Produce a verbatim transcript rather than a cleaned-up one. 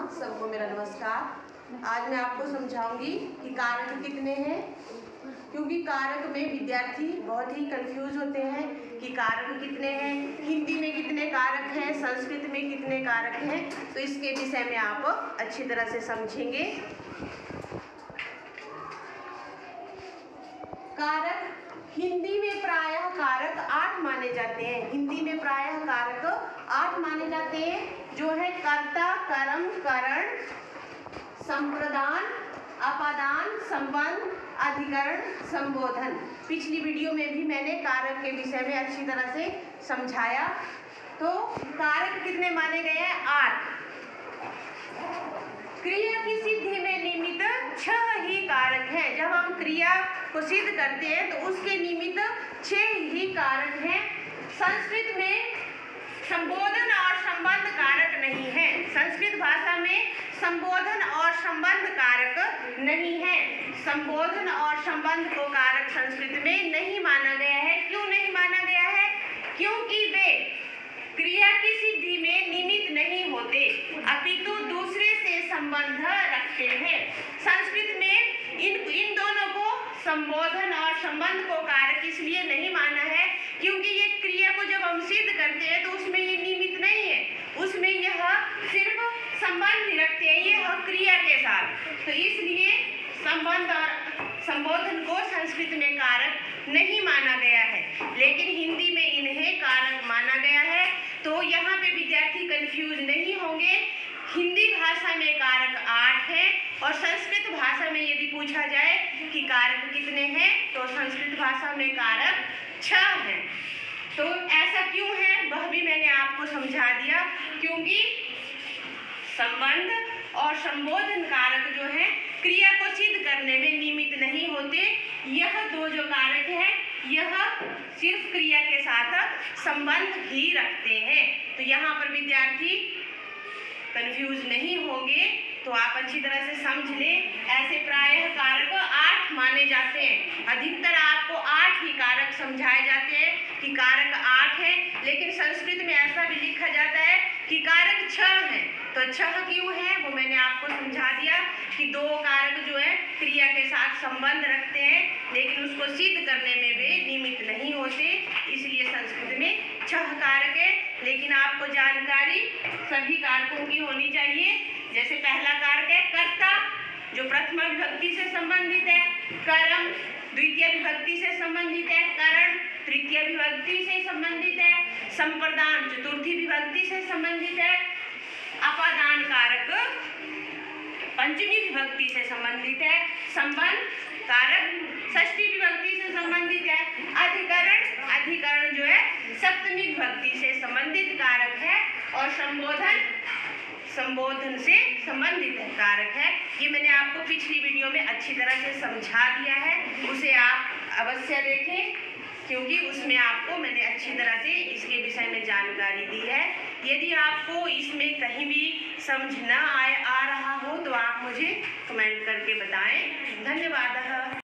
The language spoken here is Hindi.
सबको मेरा नमस्कार। आज मैं आपको समझाऊंगी कि कारक कितने हैं, क्योंकि कारक में विद्यार्थी बहुत ही कंफ्यूज होते हैं कि कारक कितने हैं, हिंदी में कितने कारक हैं, संस्कृत में कितने कारक हैं। तो इसके विषय में आप अच्छी तरह से समझेंगे। कारक हिंदी में प्रायः कारक आठ माने जाते हैं। हिंदी में प्रायः कारक आठ माने जाते हैं, जो है कर्ता, कर्म, करण, संप्रदान, अपादान, संबंध, अधिकरण, संबोधन। पिछली वीडियो में भी मैंने कारक के विषय में अच्छी तरह से समझाया। तो कारक कितने माने गए हैं? आठ। क्रिया की सिद्धि में निमित्त छह ही कारक हैं। जब हम क्रिया को सिद्ध करते हैं तो उसके निमित्त छह ही कारक हैं। संस्कृत में संबोधन और संबंध कारक नहीं है। संस्कृत भाषा में संबोधन और संबंध कारक नहीं है। संबोधन और संबंध को कारक संस्कृत में नहीं माना गया है। क्यों नहीं माना गया है? क्योंकि वे क्रिया की सिद्धि में निमित्त नहीं होते, अपितु दूसरे से संबंध रखते हैं। संस्कृत में इन इन दोनों को, संबोधन और संबंध को कारक इसलिए नहीं माना है क्योंकि ये क्रिया को जब हम सिद्ध करते हैं तो उसमें ये निमित्त नहीं है, उसमें यह सिर्फ संबंध रखते हैं, यह क्रिया के साथ। तो इसलिए संबंध और संबोधन को संस्कृत में कारक नहीं माना गया है, लेकिन हिंदी में इन्हें कारक माना गया है। तो यहाँ पे विद्यार्थी कंफ्यूज नहीं होंगे। हिंदी भाषा में कारक आठ है और संस्कृत भाषा में यदि पूछा जाए कि कारक कितने हैं तो संस्कृत भाषा में कारक छह हैं। तो ऐसा क्यों है वह भी मैंने आपको समझा दिया, क्योंकि संबंध और संबोधन कारक जो है क्रिया को सिद्ध करने में निमित्त नहीं होते। यह दो जो कारक हैं यह सिर्फ क्रिया के साथ संबंध ही रखते हैं। तो यहाँ पर विद्यार्थी कंफ्यूज नहीं होंगे। तो आप अच्छी तरह से समझ लें। ऐसे प्रायः कारक आठ माने जाते हैं। अधिकतर आपको आठ ही कारक समझाए जाते हैं कि कारक आठ है, लेकिन संस्कृत में ऐसा भी लिखा जाता है कि कारक छह हैं। तो छह क्यों है वो मैंने आपको समझा दिया कि दो कारक जो है क्रिया के साथ संबंध रखते हैं, लेकिन उसको सिद्ध करने में वे निमित्त नहीं होते, इसलिए संस्कृत में छह कारक है। लेकिन आपको जानकारी सभी कारकों की होनी चाहिए। जैसे पहला कारक है कर्ता, जो प्रथम विभक्ति से संबंधित है। कर्म द्वितीय विभक्ति से संबंधित है। करण तृतीय विभक्ति से संबंधित है। संप्रदान चतुर्थी विभक्ति से संबंधित है। अपादान कारक पंचमी विभक्ति से संबंधित है। संबंध कारक षष्ठी विभक्ति से संबंधित है। अधिकरण अधिकरण जो है सप्तमी विभक्ति से संबंधित कारक है। और संबोधन संबोधन से संबंधित है कारक है। ये मैंने आपको पिछली वीडियो में अच्छी तरह से समझा दिया है, उसे आप अवश्य देखें, क्योंकि उसमें आपको मैंने अच्छी तरह से इसके विषय में जानकारी दी है। यदि आपको इसमें कहीं भी समझ न आए आ रहा हो तो आप मुझे कमेंट करके बताएं। धन्यवाद।